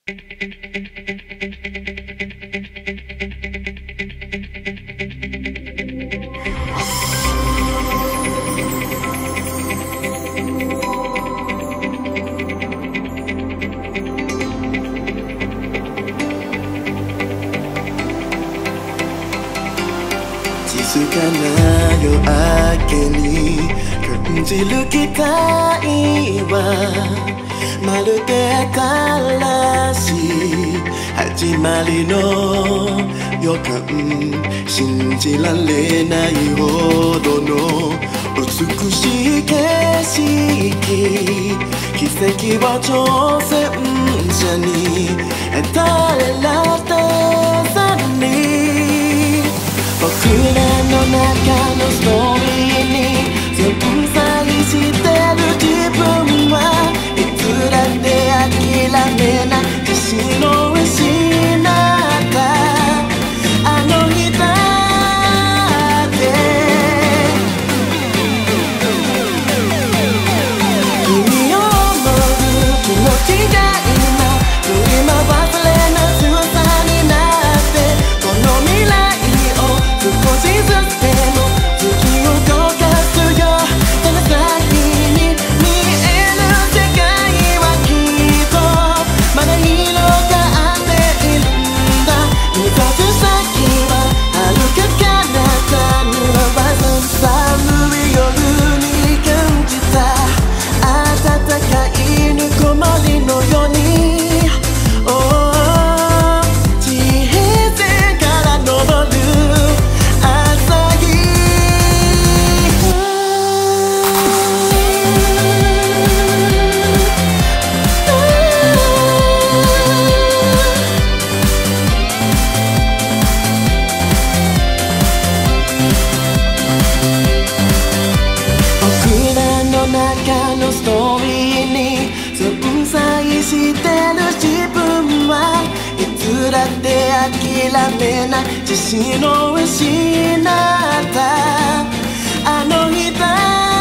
静かな夜明けに感じる期待はまるで新しい始まりの予感、信じられないほどの美しい景色、奇跡を挑戦者に誰らとさに僕らの中のストーリーに存在してる自分はいつだって諦めない自信を失ったあの日だって君を思う気持ちが今振り回されな強さになってこの未来少しずつでも月を動かすよその先に見える世界はきっとまだ広がっているんだ目指す先は遥か彼方の寒い夜に感じた暖かいぬくもりのように中のストーリーに存在してる自分はいつだって諦めない自信を失ったあの日だ